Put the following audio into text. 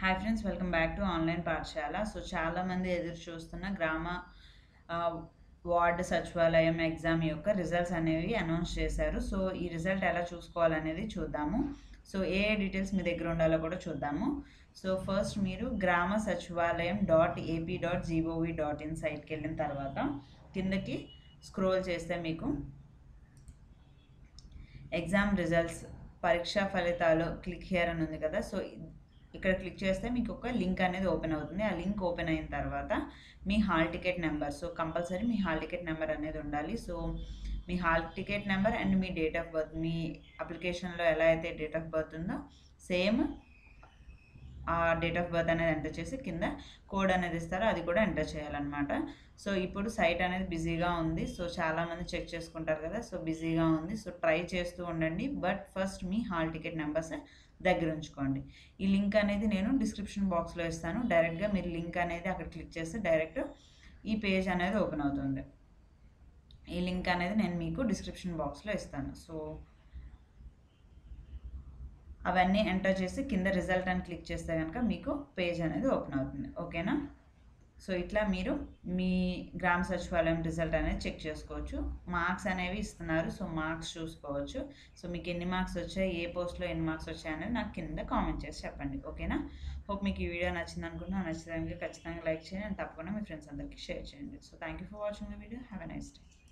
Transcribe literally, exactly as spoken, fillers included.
Hi friends, welcome back to online పాఠశాల. So చాలామంది ఎదురు చూస్తున్న గ్రామ ఆ, వార్డ్ సచివాలయం ఎగ్జామ్ యొక్క రిజల్ట్స్ అనేవి అనౌన్స్ చేశారు. సో ఈ రిజల్ట్ ఎలా చూసుకోవాలనేది చూద్దాము. సో ఏ ఏ డీటెయిల్స్ మీ దగ్గర ఉండాలో కూడా చూద్దాము. సో ఫస్ట్ మీరు Grama Sachivalayam dot AP dot GOV dot in సైట్కి వెళ్ళిన తర్వాత కిందకి స్క్రోల్ చేస్తే మీకు ఎగ్జామ్ రిజల్ట్స్ పరీక్షా ఫలితాలు క్లిక్ హియర్ అని ఉంది కదా. సో ఇక్కడ క్లిక్ చేస్తే మీకు ఒక లింక్ అనేది ఓపెన్ అవుతుంది. ఆ లింక్ ఓపెన్ అయిన తర్వాత మీ hall ticket number, so compulsory మీ హాల్ టికెట్ నెంబర్ అనేది ఉండాలి. సో మీ హాల్ టికెట్ నెంబర్ అండ్ మీ డేట్ ఆఫ్ బర్త్, మీ అప్లికేషన్లో ఎలా అయితే డేట్ ఆఫ్ బర్త్ ఉందో సేమ్ ఆ డేట్ ఆఫ్ బర్త్ అనేది ఎంటర్ చేసి కింద కోడ్ అనేది ఇస్తారో అది కూడా ఎంటర్ చేయాలన్నమాట. సో ఇప్పుడు సైట్ అనేది బిజీగా ఉంది. సో చాలామంది చెక్ చేసుకుంటారు కదా. సో బిజీగా ఉంది. సో ట్రై చేస్తూ ఉండండి. బట్ ఫస్ట్ మీ హాల్ టికెట్ నెంబర్స్ దగ్గర ఉంచుకోండి. ఈ లింక్ అనేది నేను డిస్క్రిప్షన్ బాక్స్లో ఇస్తాను. డైరెక్ట్గా మీరు లింక్ అనేది అక్కడ క్లిక్ చేస్తే డైరెక్ట్ ఈ పేజ్ అనేది ఓపెన్ అవుతుంది. ఈ లింక్ అనేది నేను మీకు డిస్క్రిప్షన్ బాక్స్లో ఇస్తాను. సో అవన్నీ ఎంటర్ చేసి కింద రిజల్ట్ అని క్లిక్ చేస్తే కనుక మీకు పేజ్ అనేది ఓపెన్ అవుతుంది. ఓకేనా? సో ఇట్లా మీరు మీ గ్రామ సచివాలయం రిజల్ట్ అనేది చెక్ చేసుకోవచ్చు. మార్క్స్ అనేవి ఇస్తున్నారు. సో మార్క్స్ చూసుకోవచ్చు. సో మీకు ఎన్ని మార్క్స్ వచ్చాయి, ఏ పోస్ట్లో ఎన్ని మార్క్స్ వచ్చాయి అనేది నాకు కింద కామెంట్ చేసి చెప్పండి. ఓకేనా? హోప్ మీకు ఈ వీడియో నచ్చింది అనుకుంటున్నాను. నచ్చితే ఖచ్చితంగా లైక్ చేయండి అండ్ తప్పకుండా మీ ఫ్రెండ్స్ అందరికీ షేర్ చేయండి. So thank you for watching the video. Have a nice day.